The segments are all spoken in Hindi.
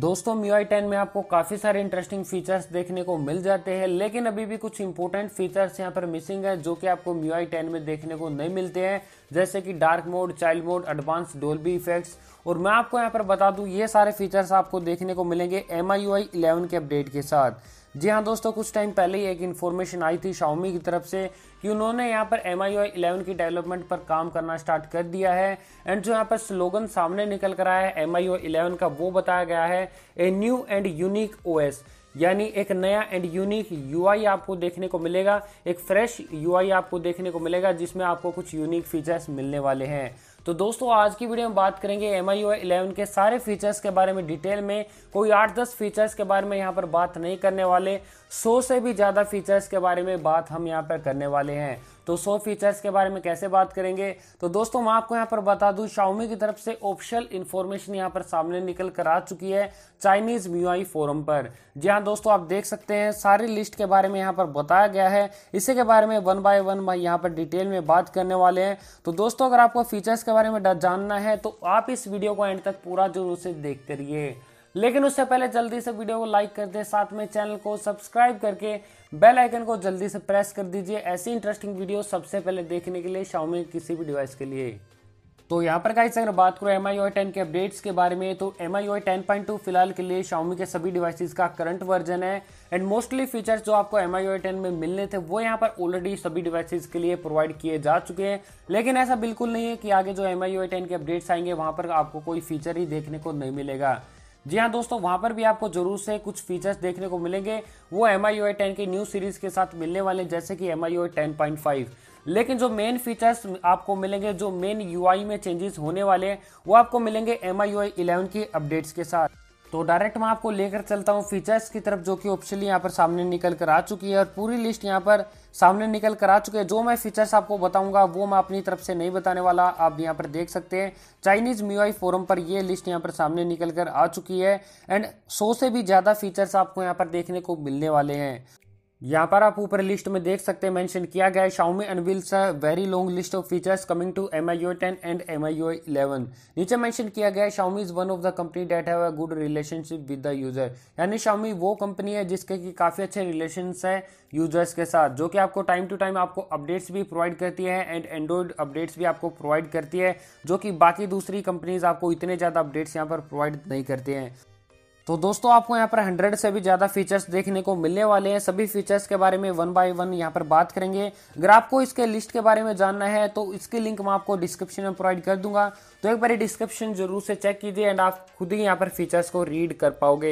दोस्तों MIUI 10 में आपको काफ़ी सारे इंटरेस्टिंग फीचर्स देखने को मिल जाते हैं, लेकिन अभी भी कुछ इंपॉर्टेंट फीचर्स यहाँ पर मिसिंग है जो कि आपको MIUI 10 में देखने को नहीं मिलते हैं, जैसे कि dark mode, child mode, advance Dolby effects. और मैं आपको यहाँ पर बता दूं, ये सारे फीचर्स आपको देखने को मिलेंगे MIUI 11 के अपडेट के साथ। जी हाँ दोस्तों, कुछ टाइम पहले ही एक इन्फॉर्मेशन आई थी Xiaomi की तरफ से कि उन्होंने यहाँ पर MIUI 11 की डेवलपमेंट पर काम करना स्टार्ट कर दिया है। एंड जो यहाँ पर स्लोगन सामने निकल कर आया है MIUI 11 का, वो बताया गया है a new and unique OS, यानी एक नया एंड यूनिक UI आपको देखने को मिलेगा, एक फ्रेश UI आपको देखने को मिलेगा जिसमें आपको कुछ यूनिक फीचर्स मिलने वाले हैं। तो दोस्तों आज की वीडियो में बात करेंगे MIUI 11 के सारे फीचर्स के बारे में डिटेल में। कोई 8-10 फीचर्स के बारे में यहाँ पर बात नहीं करने वाले, 100 से भी ज़्यादा फीचर्स के बारे में बात हम यहाँ पर करने वाले हैं। तो 100 फीचर्स के बारे में कैसे बात करेंगे, तो दोस्तों मैं आपको यहाँ पर बता दूं, Xiaomi की तरफ से ऑफिशियल इन्फॉर्मेशन यहाँ पर सामने निकल कर आ चुकी है चाइनीज MIUI फोरम पर। जी हाँ दोस्तों, आप देख सकते हैं सारी लिस्ट के बारे में यहाँ पर बताया गया है। इसी के बारे में वन बाय वन यहाँ पर डिटेल में बात करने वाले हैं। तो दोस्तों अगर आपको फीचर्स के बारे में जानना है तो आप इस वीडियो को एंड तक पूरा जरूर से देखते रहिए। लेकिन उससे पहले जल्दी से वीडियो को लाइक कर दे, साथ में चैनल को सब्सक्राइब करके बेल आइकन को जल्दी से प्रेस कर दीजिए ऐसी इंटरेस्टिंग वीडियो सबसे पहले देखने के लिए Xiaomi किसी भी डिवाइस के लिए। तो यहाँ पर गाइस अगर बात करो MIUI 10 के अपडेट्स के बारे में, तो MIUI 10.2 फिलहाल के लिए Xiaomi के सभी डिवाइसेस का करंट वर्जन है। एंड मोस्टली फीचर्स जो आपको MIUI 10 में मिलने थे वो यहाँ पर ऑलरेडी सभी डिवाइसेस के लिए प्रोवाइड किए जा चुके हैं। लेकिन ऐसा बिल्कुल नहीं है कि आगे जो MIUI 10 के अपडेट्स आएंगे वहाँ पर आपको कोई फीचर ही देखने को नहीं मिलेगा। जी हाँ दोस्तों, वहां पर भी आपको जरूर से कुछ फीचर्स देखने को मिलेंगे, वो MIUI 10 के न्यू सीरीज के साथ मिलने वाले, जैसे कि MIUI 10.5। लेकिन जो मेन फीचर्स आपको मिलेंगे, जो मेन UI में चेंजेस होने वाले हैं, वो आपको मिलेंगे MIUI 11 की अपडेट्स के साथ। तो डायरेक्ट मैं आपको लेकर चलता हूँ फीचर्स की तरफ, जो कि ऑफिशियली यहाँ पर सामने निकल कर आ चुकी है और पूरी लिस्ट यहाँ पर सामने निकल कर आ चुके हैं। जो मैं फीचर्स आपको बताऊंगा वो मैं अपनी तरफ से नहीं बताने वाला, आप यहाँ पर देख सकते हैं चाइनीज MIUI फोरम पर ये लिस्ट यहाँ पर सामने निकल कर आ चुकी है। एंड 100 से भी ज़्यादा फीचर्स आपको यहाँ पर देखने को मिलने वाले हैं। यहाँ पर आप ऊपर लिस्ट में देख सकते हैं मेंशन किया गया है Xiaomi unveils a very long list of features coming to MIUI 10 and MIUI 11। नीचे मेंशन किया गया है Xiaomi is one of the company that have a good relationship with the user, यानी Xiaomi वो कंपनी है जिसके की काफी अच्छे रिलेशंस है यूजर्स के साथ, जो कि आपको टाइम टू टाइम आपको अपडेट्स भी प्रोवाइड करती है एंड एंड्रॉइड अपडेट्स भी आपको प्रोवाइड करती है, जो कि बाकी दूसरी कंपनीज आपको इतने ज्यादा अपडेट्स यहाँ पर प्रोवाइड नहीं करते हैं। तो दोस्तों आपको यहाँ पर 100 से भी ज़्यादा फीचर्स देखने को मिलने वाले हैं। सभी फीचर्स के बारे में वन बाय वन यहाँ पर बात करेंगे। अगर आपको इसके लिस्ट के बारे में जानना है तो इसकी लिंक मैं आपको डिस्क्रिप्शन में प्रोवाइड कर दूंगा, तो एक बार डिस्क्रिप्शन जरूर से चेक कीजिए एंड आप खुद ही यहाँ पर फीचर्स को रीड कर पाओगे।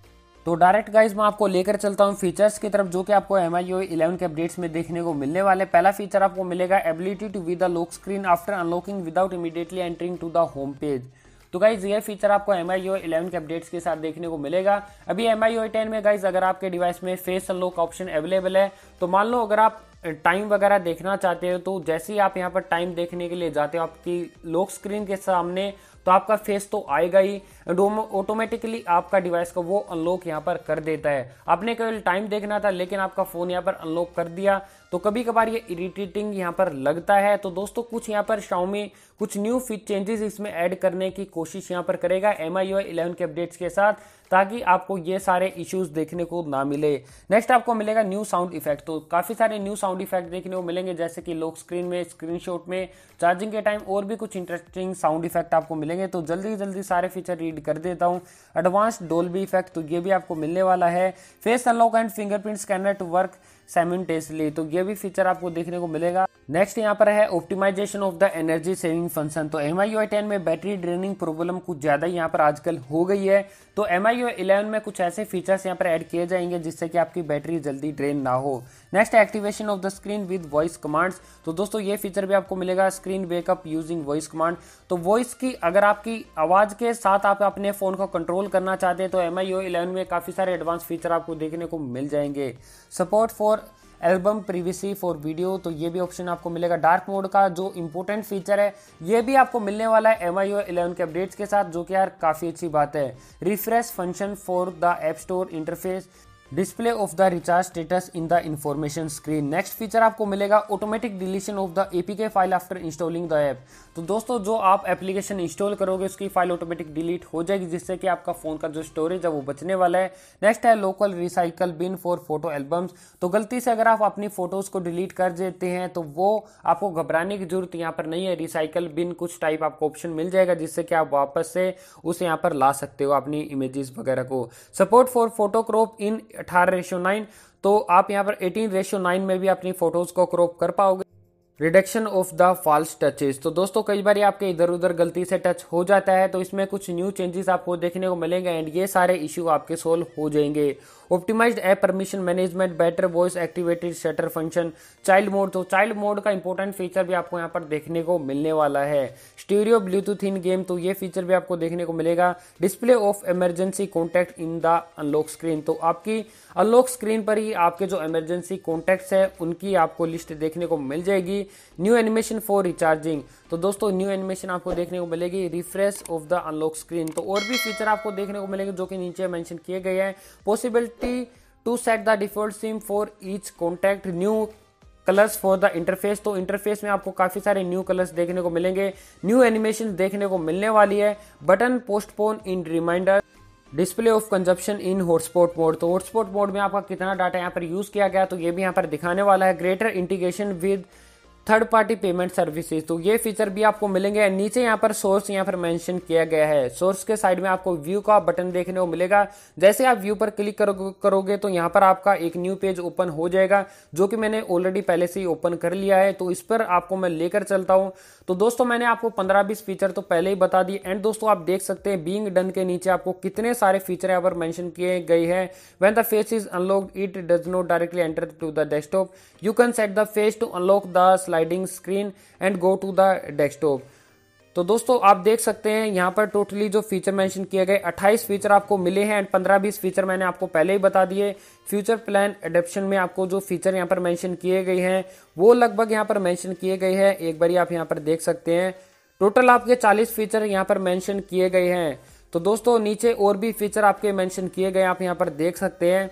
तो डायरेक्ट गाइज मैं आपको लेकर चलता हूँ फीचर्स की तरफ, जो कि आपको MIUI 11 के अपडेट्स में देखने को मिलने वाले। पहला फीचर आपको मिलेगा ability to view the lock screen after unlocking without immediately entering to the home page. तो गाइज ये फीचर आपको MIUI 11 के अपडेट्स के साथ देखने को मिलेगा। अभी MIUI 10 में गाइज अगर आपके डिवाइस में फेस अनलॉक ऑप्शन अवेलेबल है, तो मान लो अगर आप टाइम वगैरह देखना चाहते हो, तो जैसे ही आप यहाँ पर टाइम देखने के लिए जाते हो आपकी लॉक स्क्रीन के सामने, तो आपका फेस तो आएगा ही, ऑटोमेटिकली आपका डिवाइस को वो अनलॉक यहाँ पर कर देता है। आपने केवल टाइम देखना था लेकिन आपका फोन यहाँ पर अनलॉक कर दिया, तो कभी कभार ये इरिटेटिंग यहाँ पर लगता है। तो दोस्तों कुछ यहाँ पर Xiaomi कुछ न्यू चेंजेस इसमें ऐड करने की कोशिश यहाँ पर करेगा MIUI 11 के अपडेट्स के साथ, ताकि आपको ये सारे इश्यूज देखने को ना मिले। नेक्स्ट आपको मिलेगा न्यू साउंड इफेक्ट। तो काफी सारे न्यू साउंड इफेक्ट देखने को मिलेंगे, जैसे कि लॉक स्क्रीन में, स्क्रीनशॉट में, चार्जिंग के टाइम और भी कुछ इंटरेस्टिंग साउंड इफेक्ट आपको मिलेंगे। तो जल्दी जल्दी सारे फीचर रीड कर देता हूँ। एडवांस डोल्बी इफेक्ट, तो ये भी आपको मिलने वाला है। Face unlock and fingerprint scanner to work simultaneously, तो ये भी फीचर आपको देखने को मिलेगा। नेक्स्ट यहाँ पर है optimization of the energy saving function. तो MIUI 10 में बैटरी ड्रेनिंग प्रॉब्लम कुछ ज्यादा यहाँ पर आजकल हो गई है, तो MIUI 11 में कुछ ऐसे फीचर्स यहाँ पर ऐड किए जाएंगे जिससे कि आपकी बैटरी जल्दी ड्रेन ना हो। Next activation of the screen with voice commands. तो दोस्तों ये फीचर भी आपको मिलेगा, screen wake up using voice command. तो वॉइस की अगर आपकी आवाज के साथ आप अपने फोन को कंट्रोल करना चाहते हैं तो MIUI 11 में काफी सारे एडवांस फीचर आपको देखने को मिल जाएंगे। Support for album privacy for video, तो ये भी ऑप्शन आपको मिलेगा। डार्क मोड का जो इंपॉर्टेंट फीचर है ये भी आपको मिलने वाला है MIUI 11 के अपडेट्स के साथ, जो कि यार काफी अच्छी बात है। Refresh function for the app store interface, display of the recharge status in the information screen. Next feature आपको मिलेगा automatic deletion of the APK file after installing the app. तो दोस्तों जो आप एप्लीकेशन इंस्टॉल करोगे उसकी फाइल ऑटोमेटिक डिलीट हो जाएगी, जिससे कि आपका फोन का जो स्टोरेज है वो बचने वाला है। नेक्स्ट है local recycle bin for photo albums. तो गलती से अगर आप अपनी फोटोज को डिलीट कर देते हैं तो वो आपको घबराने की जरूरत यहाँ पर नहीं है। रिसाइकल बिन कुछ टाइप आपको ऑप्शन मिल जाएगा, जिससे कि आप वापस से उसे यहाँ पर ला सकते हो अपनी इमेजेस वगैरह को। Support for photo crop in 18:9। तो आप यहाँ पर 18:9 में भी अपनी फोटोज को क्रॉप कर पाओगे। Reduction of the false touches. तो दोस्तों कई बार आपके इधर उधर गलती से टच हो जाता है, तो इसमें कुछ न्यू चेंजेस आपको देखने को मिलेंगे एंड ये सारे इश्यू आपके सोल्व हो जाएंगे। Optimized app permission management, better voice activated shutter function, child mode. तो चाइल्ड मोड का इंपॉर्टेंट फीचर भी आपको यहाँ पर देखने को मिलने वाला है। स्टीरियो ब्लूटूथ इन गेम, तो ये फीचर भी आपको देखने को मिलेगा। Display of emergency contact in the unlock screen. तो आपकी अनलॉक स्क्रीन पर ही आपके जो इमरजेंसी कॉन्टैक्ट्स है उनकी आपको लिस्ट देखने को मिल जाएगी। New animation for recharging. तो दोस्तों न्यू एनिमेशन आपको देखने को मिलेगी। Refresh of the unlock screen. तो और भी फीचर आपको देखने को मिलेंगे जो कि नीचे मेंशन किए गए हैं। Possibility to set the default SIM for each contact, new colours for the interface. तो इंटरफेस में आपको काफी सारे न्यू कलर्स देखने को मिलेंगे। न्यू एनिमेशन देखने को मिलने वाली है। Button postpone in reminder. Display of consumption in hotspot mode. तो हॉटस्पॉट मोड में आपका कितना डाटा यहाँ पर यूज किया गया तो ये भी यहाँ पर दिखाने वाला है। Greater integration with third party payment services. तो ये फीचर भी आपको मिलेंगे। नीचे यहाँ पर सोर्स यहाँ पर मेंशन किया गया है। सोर्स के साइड में आपको व्यू का बटन देखने को मिलेगा। जैसे आप व्यू पर क्लिक करोगे तो यहाँ पर आपका एक न्यू पेज ओपन हो जाएगा, जो कि मैंने ऑलरेडी पहले से ही ओपन कर लिया है। तो इस पर आपको मैं लेकर चलता हूँ। तो दोस्तों मैंने आपको 15-20 फीचर तो पहले ही बता दिए एंड दोस्तों आप देख सकते हैं बीइंग डन के नीचे आपको कितने सारे फीचर यहाँ पर मेंशन किए गए हैं। When the face is unlocked it does not directly enter to the desktop. You can set the face to unlock the sliding screen and go to the desktop. तो दोस्तों आप देख सकते हैं यहाँ पर टोटली जो फीचर मेंशन किए गए 28 फीचर आपको मिले हैं एंड 15-20 फीचर मैंने आपको पहले ही बता दिए। फ्यूचर प्लान एडेप्शन में आपको जो फीचर यहाँ पर मेंशन किए गए हैं वो लगभग यहाँ पर मेंशन किए गए हैं। एक बार आप यहाँ पर देख सकते हैं टोटल आपके 40 फीचर यहाँ पर मेंशन किए गए हैं। तो दोस्तों नीचे और भी फीचर आपके मेंशन किए गए आप यहाँ पर देख सकते हैं।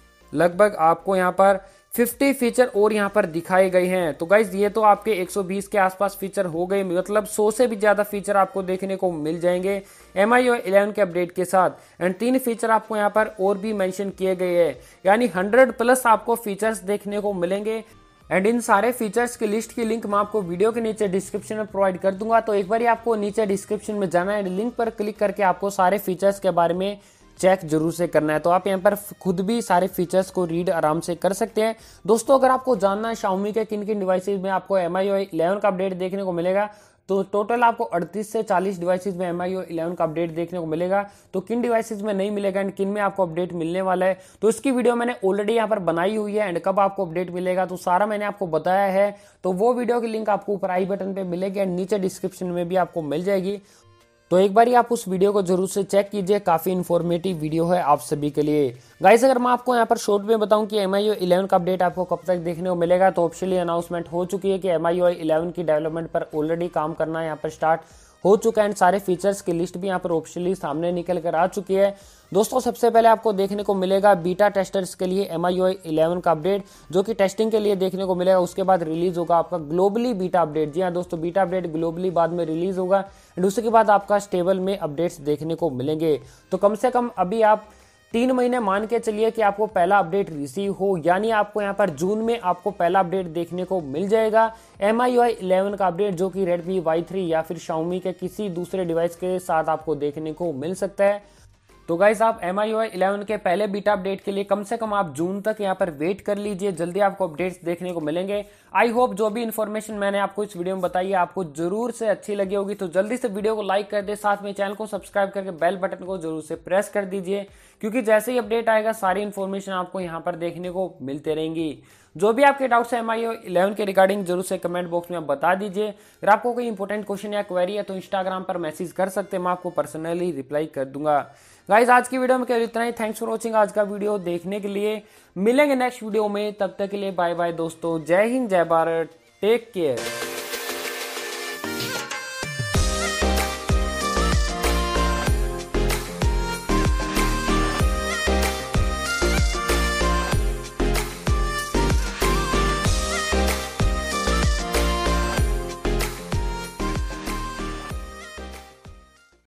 लगभग आपको यहाँ पर 50 फीचर और यहाँ पर दिखाए गए हैं। तो गाइज ये तो आपके 120 के आसपास फीचर हो गए, मतलब 100 से भी ज्यादा फीचर आपको देखने को मिल जाएंगे MIUI 11 के अपडेट के साथ। एंड 3 फीचर आपको यहाँ पर और भी मेंशन किए गए हैं, यानी 100+ आपको फीचर्स देखने को मिलेंगे। एंड इन सारे फीचर्स की लिस्ट की लिंक मैं आपको वीडियो के नीचे डिस्क्रिप्शन में प्रोवाइड कर दूंगा। तो एक बार आपको नीचे डिस्क्रिप्शन में जाना है, लिंक पर क्लिक करके आपको सारे फीचर्स के बारे में चेक जरूर से करना है। तो आप यहाँ पर खुद भी सारे फीचर्स को रीड आराम से कर सकते हैं। दोस्तों अगर आपको जानना है Xiaomi के किन किन डिवाइसेज में आपको MIUI 11 का अपडेट देखने को मिलेगा, तो टोटल आपको 38 से 40 डिवाइसेज में MIUI 11 का अपडेट देखने को मिलेगा। तो किन डिवाइसेज में नहीं मिलेगा एंड किन में आपको अपडेट मिलने वाला है, तो इसकी वीडियो मैंने ऑलरेडी यहाँ पर बनाई हुई है एंड कब आपको अपडेट मिलेगा तो सारा मैंने आपको बताया है। तो वो वीडियो की लिंक आपको ऊपर आई बटन पे मिलेगी एंड नीचे डिस्क्रिप्शन में भी आपको मिल जाएगी। तो एक बार आप उस वीडियो को जरूर से चेक कीजिए, काफी इन्फॉर्मेटिव वीडियो है आप सभी के लिए। गाइस अगर मैं आपको यहाँ पर शॉर्ट में बताऊं कि MIUI 11 का अपडेट आपको कब तक देखने को मिलेगा, तो ऑफिशियली अनाउंसमेंट हो चुकी है कि MIUI 11 की डेवलपमेंट पर ऑलरेडी काम करना यहाँ पर स्टार्ट हो चुका है एंड सारे फीचर्स की लिस्ट भी यहाँ पर ऑफिशियली सामने निकल कर आ चुकी है। दोस्तों सबसे पहले आपको देखने को मिलेगा बीटा टेस्टर्स के लिए MIUI 11 का अपडेट, जो कि टेस्टिंग के लिए देखने को मिलेगा। उसके बाद रिलीज होगा आपका ग्लोबली बीटा अपडेट। जी हाँ दोस्तों, बीटा अपडेट ग्लोबली बाद में रिलीज होगा एंड उसके बाद आपका स्टेबल में अपडेट्स देखने को मिलेंगे। तो कम से कम अभी आप 3 महीने मान के चलिए कि आपको पहला अपडेट रिसीव हो, यानी आपको यहाँ पर जून में आपको पहला अपडेट देखने को मिल जाएगा MIUI 11 का अपडेट, जो कि Redmi Y3 या फिर Xiaomi के किसी दूसरे डिवाइस के साथ आपको देखने को मिल सकता है। तो गाइस आप MIUI 11 के पहले बीटा अपडेट के लिए कम से कम आप जून तक यहाँ पर वेट कर लीजिए, जल्दी आपको अपडेट्स देखने को मिलेंगे। आई होप जो भी इन्फॉर्मेशन मैंने आपको इस वीडियो में बताई है आपको जरूर से अच्छी लगी होगी। तो जल्दी से वीडियो को लाइक कर दे, साथ में चैनल को सब्सक्राइब करके बेल बटन को जरूर से प्रेस कर दीजिए, क्योंकि जैसे ही अपडेट आएगा सारी इन्फॉर्मेशन आपको यहाँ पर देखने को मिलते रहेंगी। जो भी आपके डाउट्स है MIUI 11 के रिगार्डिंग जरूर से कमेंट बॉक्स में बता दीजिए। अगर आपको कोई इंपॉर्टेंट क्वेश्चन या क्वेरी है तो इंस्टाग्राम पर मैसेज कर सकते हैं, मैं आपको पर्सनली रिप्लाई कर दूंगा। गाइज आज की वीडियो में केवल इतना ही। थैंक्स फॉर वॉचिंग आज का वीडियो देखने के लिए। मिलेंगे नेक्स्ट वीडियो में, तब तक के लिए बाय बाय दोस्तों। जय हिंद, जय भारत, टेक केयर।